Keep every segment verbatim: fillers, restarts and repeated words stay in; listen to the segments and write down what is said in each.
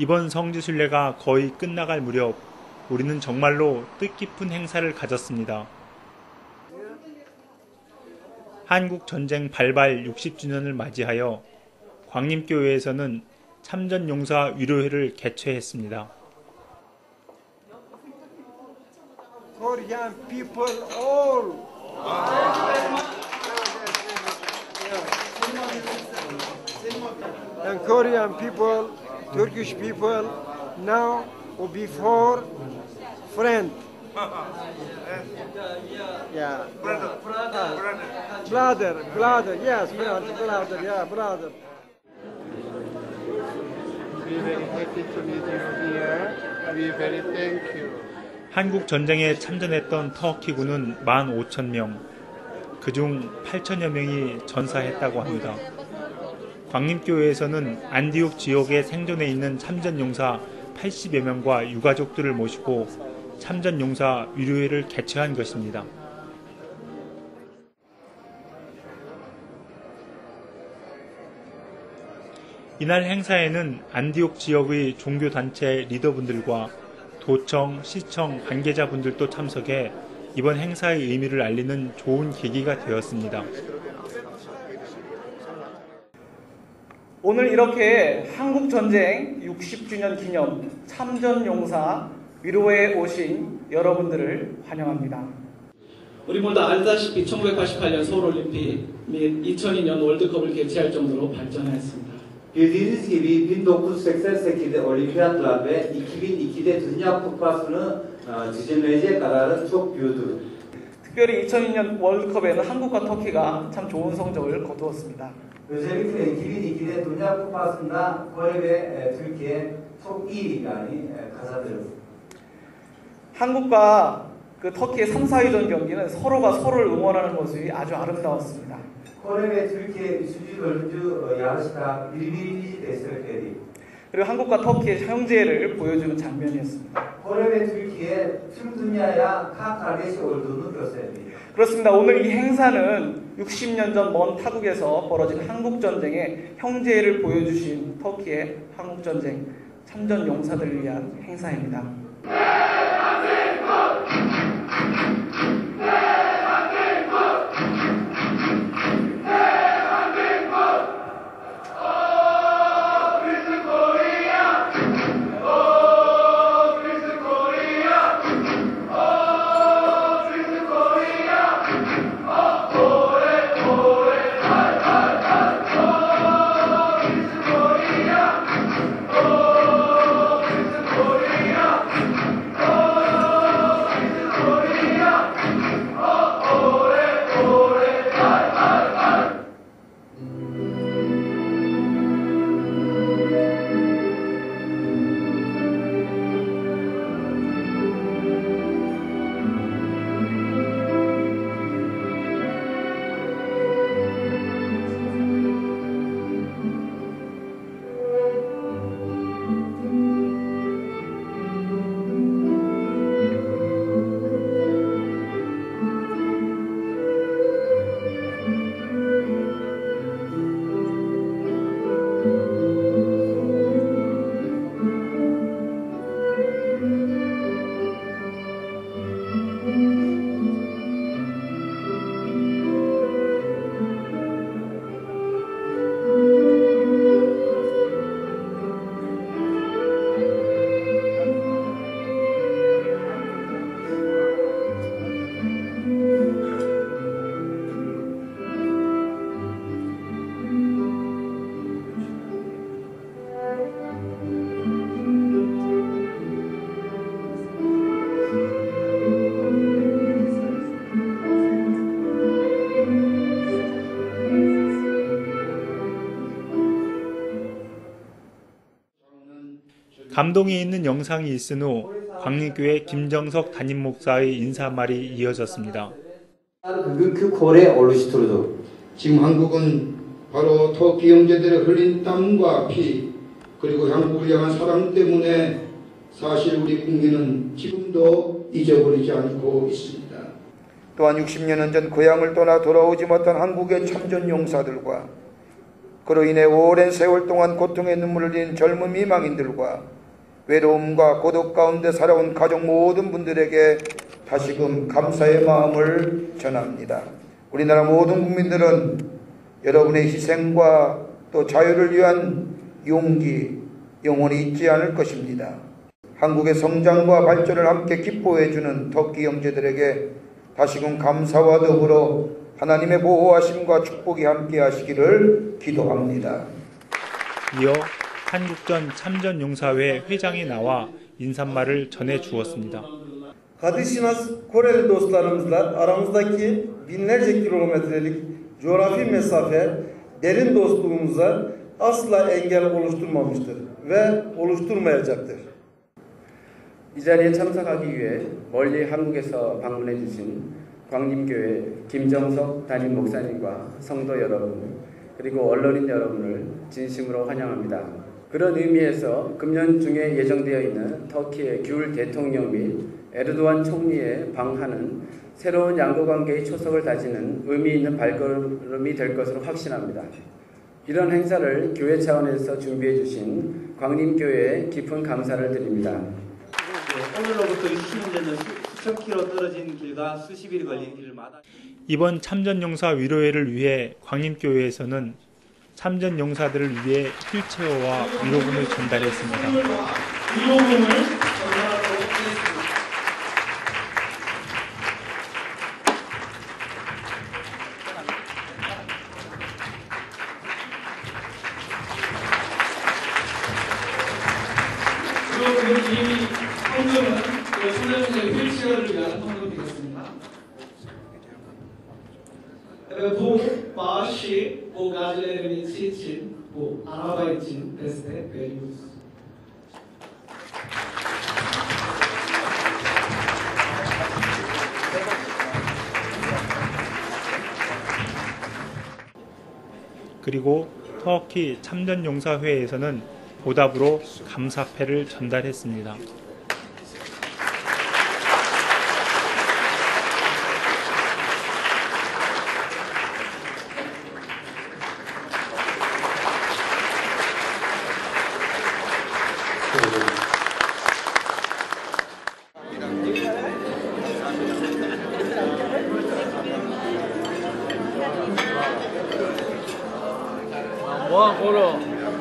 이번 성지순례가 거의 끝나갈 무렵 우리는 정말로 뜻깊은 행사를 가졌습니다. 한국전쟁 발발 육십 주년을 맞이하여 광림교회에서는 참전용사 위로회를 개최했습니다. Korean people all. And Korean people, Turkish people, now or before, friend. Yeah. Brother, brother, brother. Brother, brother, yes, brother, brother, yeah, brother. We are very happy to meet you here. We are very thank you. 한국 전쟁에 참전했던 터키군은 만 오천 명, 그중 팔천여 명이 전사했다고 합니다. 광림교회에서는 안디옥 지역에 생존해 있는 참전용사 팔십여 명과 유가족들을 모시고 참전용사 위로회를 개최한 것입니다. 이날 행사에는 안디옥 지역의 종교단체 리더분들과 도청, 시청 관계자분들도 참석해 이번 행사의 의미를 알리는 좋은 계기가 되었습니다. 오늘 이렇게 한국전쟁 육십 주년 기념 참전용사 위로회에 오신 여러분들을 환영합니다. 우리 모두 알다시피 천구백팔십팔 년 서울올림픽 및 이천이 년 월드컵을 개최할 정도로 발전하였습니다. Bildiğiniz gibi bin dokuz yüz seksen sekizde olimpiyatlar ve iki bin ikide Dünya Kupası'nı düzenleyecek kararı çok büyüdü. 특별히 이천이 년 월드컵에는 한국과 터키가 참 좋은 성적을 거두었습니다. Özellikle iki bin ikide Dünya Kupası'nda Kore ve Türkiye çok iyi yani kazandı. 한국과 그 터키의 삼, 사위전 경기는 서로가 서로를 응원하는 모습이 아주 아름다웠습니다. Kore ve Türkiye üçüncü dördüncü yarışta birbirimizi destekledi. 그리고 한국과 터키의 형제를 보여주는 장면이었습니다. Kore ve Türkiye tüm dünyaya kan kardeşi olduğunu gösterdi. 그렇습니다. 오늘 이 행사는 육십 년 전 먼 타국에서 벌어진 한국전쟁의 형제를 보여주신 터키의 한국전쟁 참전 용사들을 위한 행사입니다. 감동이 있는 영상이 있은 후 광림교회 김정석 담임 목사의 인사말이 이어졌습니다. 지금 한국은 바로 터키 형제들의 흘린 땀과 피 그리고 한국을 향한 사랑 때문에 사실 우리 국민은 지금도 잊어버리지 않고 있습니다. 또한 육십 년 전 고향을 떠나 돌아오지 못한 한국의 참전 용사들과 그로 인해 오랜 세월 동안 고통의 눈물을 흘린 젊은 미망인들과 외로움과 고독 가운데 살아온 가족 모든 분들에게 다시금 감사의 마음을 전합니다. 우리나라 모든 국민들은 여러분의 희생과 또 자유를 위한 용기 영원히 잊지 않을 것입니다. 한국의 성장과 발전을 함께 기뻐해주는 터키 형제들에게 다시금 감사와 더불어 하나님의 보호하심과 축복이 함께 하시기를 기도합니다. 이어 한국전 참전용사회 회장이 나와 인사말을 전해 주었습니다. Kardeşiniz Koreli dostlarımızla aramızdaki binlerce kilometrelik coğrafi mesafe derin dostluğumuza asla engel oluşturmamıştır ve oluşturmayacaktır. 이 자리에 참석하기 위해 멀리 한국에서 방문해 주신 광림교회 김정석 담임 목사님과 성도 여러분 그리고 언론인 여러분을 진심으로 환영합니다. 그런 의미에서 금년 중에 예정되어 있는 터키의 귤 대통령 및 에르도안 총리의 방한은 새로운 양국관계의 초석을 다지는 의미 있는 발걸음이 될 것으로 확신합니다. 이런 행사를 교회 차원에서 준비해 주신 광림교회에 깊은 감사를 드립니다. 오늘로부터 이십 년 전 수천 킬로 떨어진 길과 수십 일 걸린 길을 마다 이번 참전용사 위로회를 위해 광림교회에서는 참전용사들을 위해 휠체어와 위로금을 전달했습니다. 위로금을 전달하도록 하겠습니다. 그리고 이 헌금은 소년의 휠체어를 위한 헌금이겠습니다. Bu bağışı bu gazilerimiz için, bu araba için destek veriyoruz. 그리고 터키 참전용사회에서는 보답으로 감사패를 전달했습니다. 와, 고로.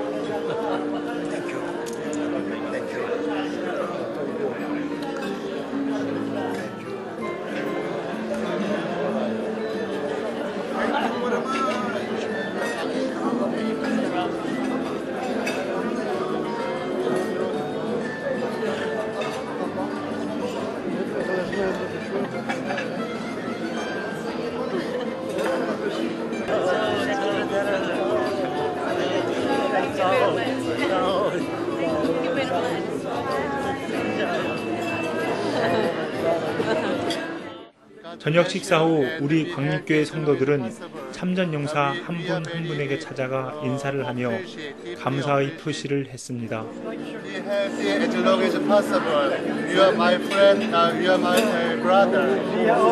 저녁 식사 후 우리 광림교회 성도들은 참전용사 한 분 한 분에게 찾아가 인사를 하며 감사의 표시를 했습니다. We have the as long as possible. You are my friend, uh, you are my uh, brother.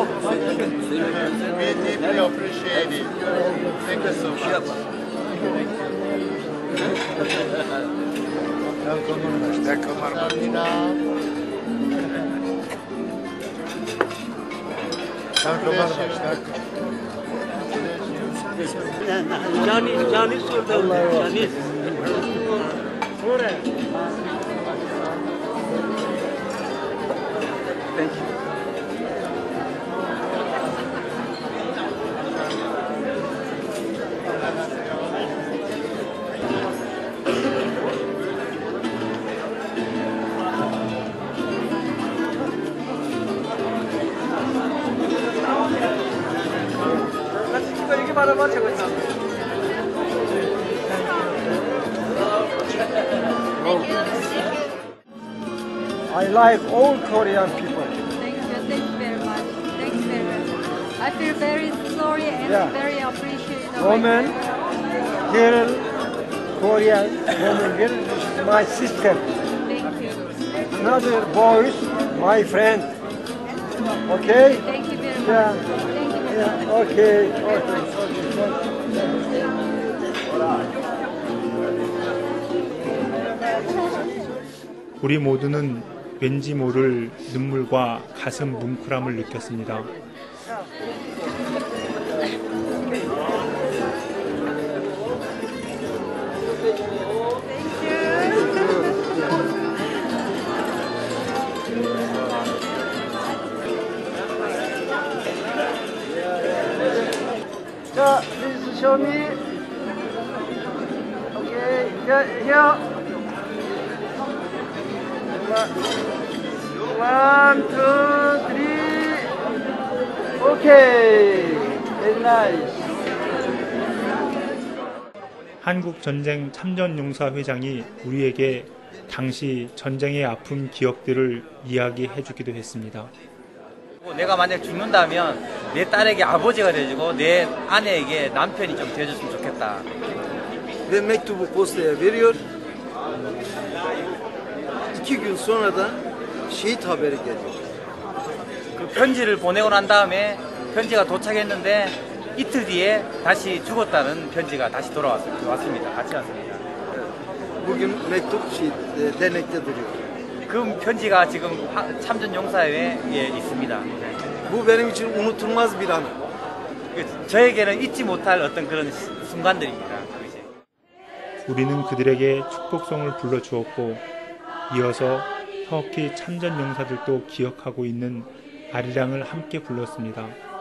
We deeply appreciate it. Thank you so much. 감사합니다. Cani, cani sorda cani. Thank you. I like all Korean people. Thank you, thank you very much. Thank you very much. I feel very sorry and Yeah. very appreciative. Woman, girl, Korean woman, girl, is my sister. Thank you. Another boy, my friend. Okay? Thank you very much. Yeah. Thank you very Yeah. much. Okay. Okay. 우리 모두는 왠지 모를 눈물과 가슴 뭉클함을 느꼈습니다. 자, please show me. Okay, here. here. One, two, three. Okay, very nice. 한국 전쟁 참전용사 회장이 우리에게 당시 전쟁의 아픈 기억들을 이야기해 주기도 했습니다. 내가 만약 죽는다면 내 딸에게 아버지가 돼주고 내 아내에게 남편이 좀 돼줬으면 좋겠다. Ve mektubu postaya veriyor. İki gün sonra da şehit haberi geliyor. 그 편지를 보내고 난 다음에 편지가 도착했는데 이틀 뒤에 다시 죽었다는 편지가 다시 돌아왔습니다. 같이 왔습니다. Bugün mektup şehit, e, dernekte duruyor. 그 편지가 지금 참전용사회에 있습니다. Bu benim için unutulmaz bir an. 저에게는 잊지 못할 어떤 그런 순간들입니다. 우리는 그들에게 축복송을 불러주었고 이어서 터키 참전용사들도 기억하고 있는 아리랑을 함께 불렀습니다.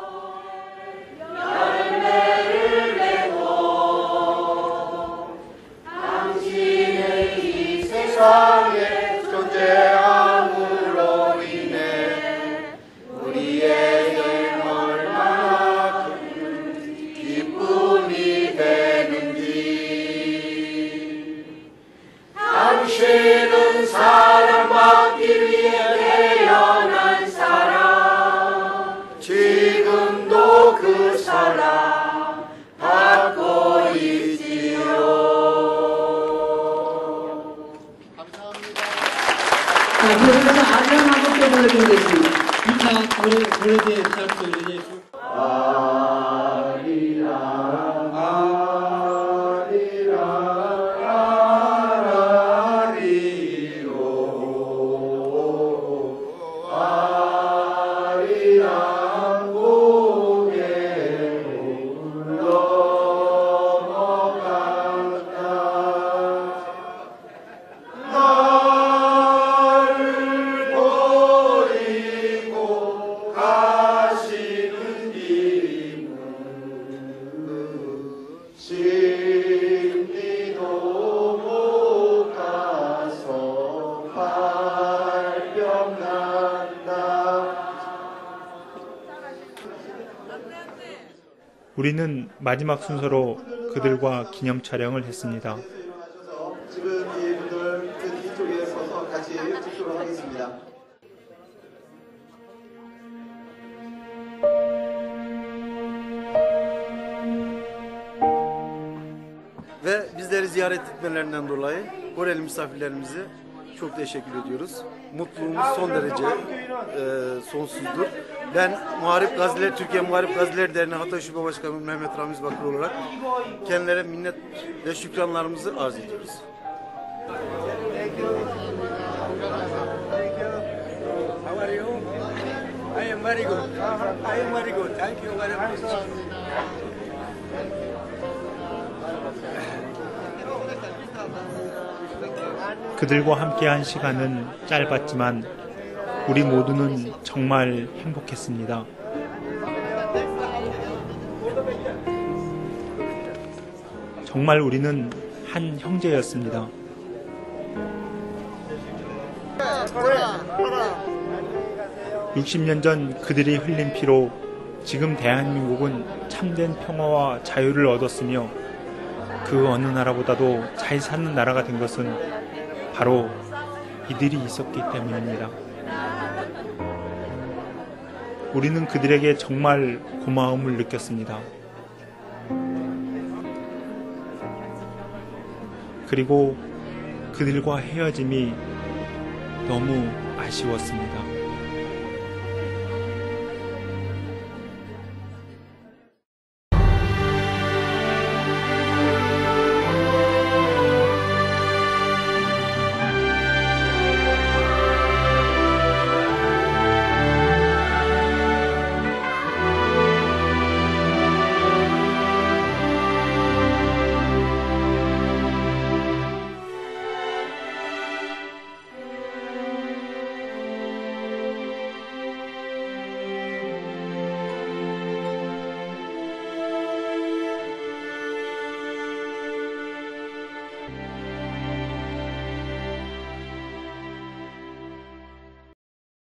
당신의 이 세상에 존재함으로 인해 우리에게 얼마나 큰 기쁨이 되는지. 당신은 사랑받기 위해 태어난 사람, 지금도 그 사랑 받고 있지요. 자, 그러면서 아리랑 한곡 불러드리겠습니다. 기타 노래, 노래제 시작도 이제 아리랑 아리랑 아리로 아리랑 고개로 넘어간다. 나를 버리고 가시는 길은 심리도 못 가서 발병난다. 우리는 마지막 순서로 그들과 기념 촬영을 했습니다. 지금 이분들 이쪽에 서서 같이 찍도록 하겠습니다. Ve bizleri ziyaret etmelerinden dolayı Koreli misafirlerimize çok teşekkür ediyoruz. Mutluluğumuz son derece e, sonsuzdur. Ben Muharip Gaziler, Türkiye Muharip Gaziler Derneği Hatay Şube Başkanı Mehmet Ramiz Bakır olarak kendilerine minnet ve şükranlarımızı arz ediyoruz. How are you? I am very good. I am very good. Thank you very much. 그들과 함께한 시간은 짧았지만 우리 모두는 정말 행복했습니다. 정말 우리는 한 형제였습니다. 육십 년 전 그들이 흘린 피로 지금 대한민국은 참된 평화와 자유를 얻었으며 그 어느 나라보다도 잘 사는 나라가 된 것은 바로 이들이 있었기 때문입니다. 우리는 그들에게 정말 고마움을 느꼈습니다. 그리고 그들과 헤어짐이 너무 아쉬웠습니다.